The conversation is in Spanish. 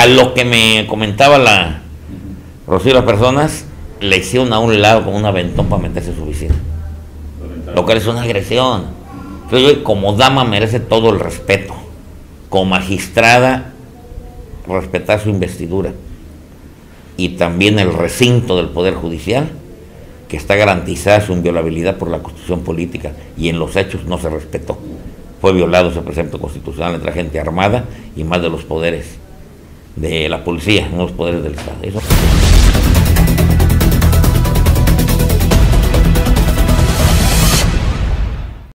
A lo que me comentaba la Rocío, las personas le hicieron a un lado con un aventón para meterse en su oficina, lo cual es una agresión. Entonces, como dama merece todo el respeto, como magistrada respetar su investidura y también el recinto del Poder Judicial, que está garantizada su inviolabilidad por la Constitución política, y en los hechos no se respetó. Fue violado ese precepto constitucional entre la gente armada y más de los poderes de la policía, no los poderes del Estado. Eso